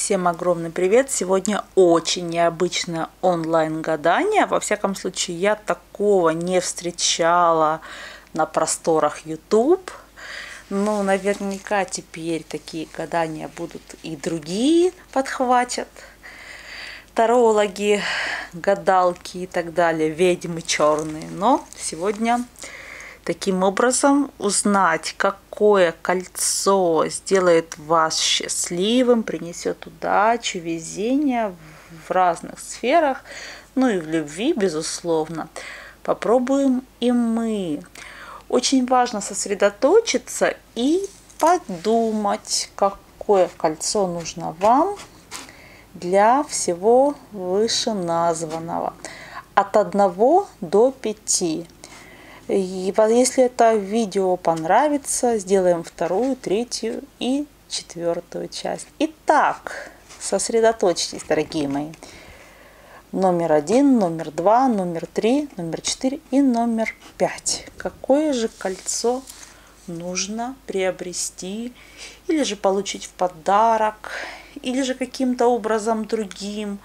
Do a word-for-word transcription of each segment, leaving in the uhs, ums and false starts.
Всем огромный привет! Сегодня очень необычное онлайн-гадание. Во всяком случае, я такого не встречала на просторах YouTube. Но наверняка теперь такие гадания будут и другие подхватят. Тарологи, гадалки и так далее, ведьмы черные. Но сегодня таким образом узнать, какое кольцо сделает вас счастливым, принесет удачу, везение в разных сферах, ну и в любви, безусловно. Попробуем и мы. Очень важно сосредоточиться и подумать, какое кольцо нужно вам для всего вышеназванного. От одного до пяти. И если это видео понравится, сделаем вторую, третью и четвертую часть. Итак, сосредоточьтесь, дорогие мои. Номер один, номер два, номер три, номер четыре и номер пять. Какое же кольцо нужно приобрести или же получить в подарок, или же каким-то образом другим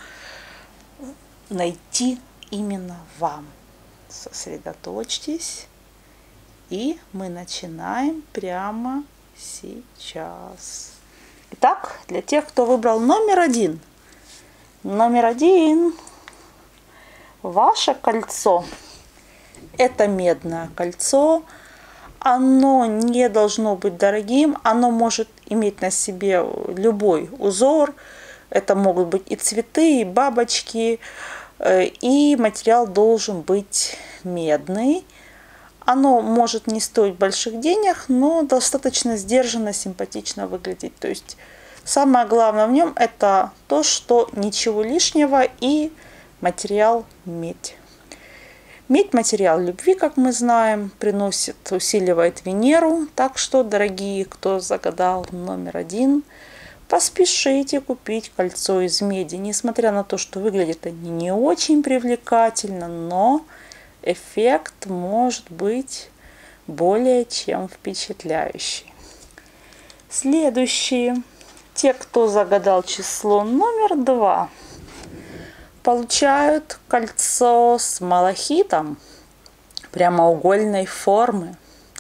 найти именно вам? Сосредоточьтесь, и мы начинаем прямо сейчас. Итак, для тех, кто выбрал номер один. Номер один. Ваше кольцо. Это медное кольцо. Оно не должно быть дорогим. Оно может иметь на себе любой узор. Это могут быть и цветы, и бабочки. И материал должен быть медный. Оно может не стоить больших денег, но достаточно сдержанно, симпатично выглядеть. То есть самое главное в нем это то, что ничего лишнего и материал медь. Медь материал любви, как мы знаем, приносит, усиливает Венеру. Так что, дорогие, кто загадал номер один, поспешите купить кольцо из меди. Несмотря на то, что выглядит они не очень привлекательно, но эффект может быть более чем впечатляющий. Следующие. Те, кто загадал число номер два, получают кольцо с малахитом прямоугольной формы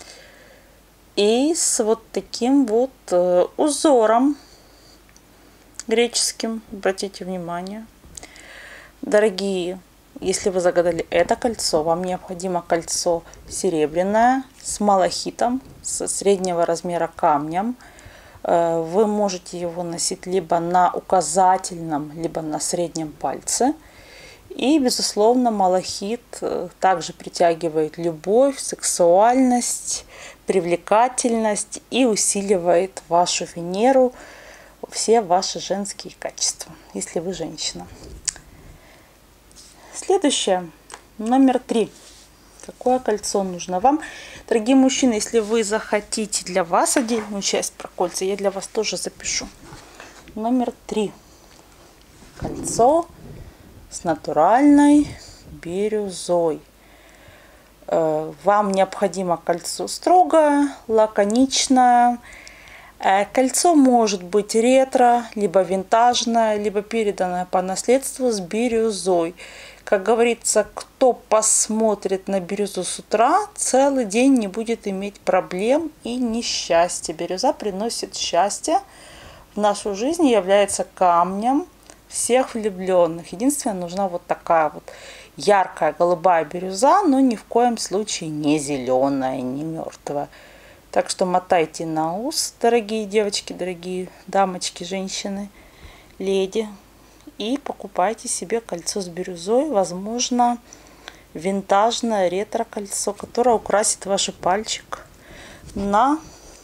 и с вот таким вот узором греческим. Обратите внимание, дорогие, если вы загадали это кольцо, вам необходимо кольцо серебряное с малахитом, со среднего размера камнем. Вы можете его носить либо на указательном, либо на среднем пальце. И, безусловно, малахит также притягивает любовь, сексуальность, привлекательность и усиливает вашу Венеру, все ваши женские качества, если вы женщина. Следующее, номер три. Какое кольцо нужно вам? Дорогие мужчины, если вы захотите для вас отдельную часть про кольца, я для вас тоже запишу. Номер три. Кольцо с натуральной бирюзой. Вам необходимо кольцо строгое, лаконичное. Кольцо может быть ретро, либо винтажное, либо переданное по наследству с бирюзой. Как говорится, кто посмотрит на бирюзу с утра, целый день не будет иметь проблем и несчастья. Бирюза приносит счастье в нашу жизнь и является камнем всех влюбленных. Единственное, нужна вот такая вот яркая голубая бирюза, но ни в коем случае не зеленая, не мертвая. Так что мотайте на ус, дорогие девочки, дорогие дамочки, женщины, леди. И покупайте себе кольцо с бирюзой, возможно, винтажное ретро-кольцо, которое украсит ваш пальчик на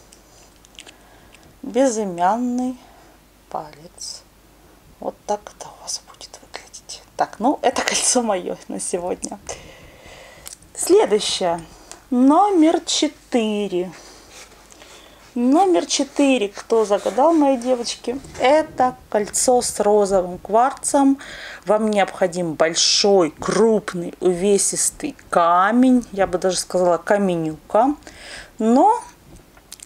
безымянный палец. Вот так это у вас будет выглядеть. Так, ну это кольцо мое на сегодня. Следующее. Номер четыре. Номер четыре, кто загадал, мои девочки, это кольцо с розовым кварцем. Вам необходим большой, крупный, увесистый камень, я бы даже сказала каменюка. Но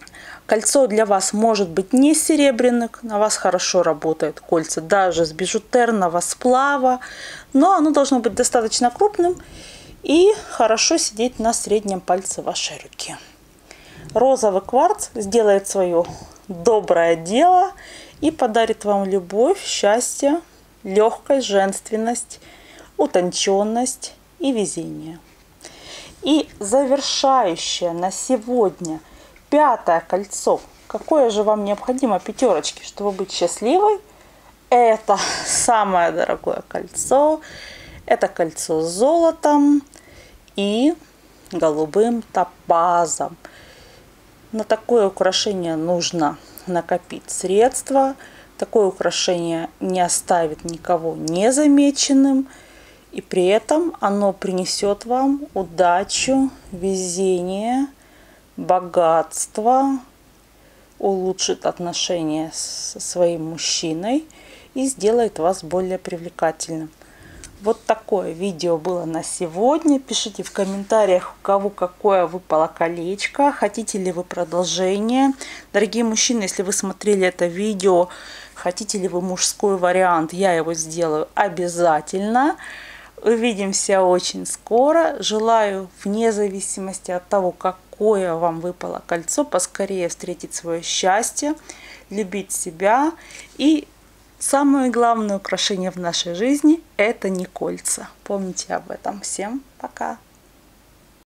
Кольцо для вас может быть не серебряным, на вас хорошо работают кольца даже с бижутерного сплава, но оно должно быть достаточно крупным и хорошо сидеть на среднем пальце вашей руки. Розовый кварц сделает свое доброе дело и подарит вам любовь, счастье, легкость, женственность, утонченность и везение. И завершающее на сегодня пятое кольцо. Какое же вам необходимо пятерочки, чтобы быть счастливой? Это самое дорогое кольцо. Это кольцо с золотом и голубым топазом. На такое украшение нужно накопить средства. Такое украшение не оставит никого незамеченным. И при этом оно принесет вам удачу, везение, богатство, улучшит отношения со своим мужчиной и сделает вас более привлекательным. Вот такое видео было на сегодня. Пишите в комментариях, у кого какое выпало колечко. Хотите ли вы продолжение? Дорогие мужчины, если вы смотрели это видео, хотите ли вы мужской вариант, я его сделаю обязательно. Увидимся очень скоро. Желаю, вне зависимости от того, какое вам выпало кольцо, поскорее встретить свое счастье, любить себя. И самое главное украшение в нашей жизни – это не кольца. Помните об этом. Всем пока!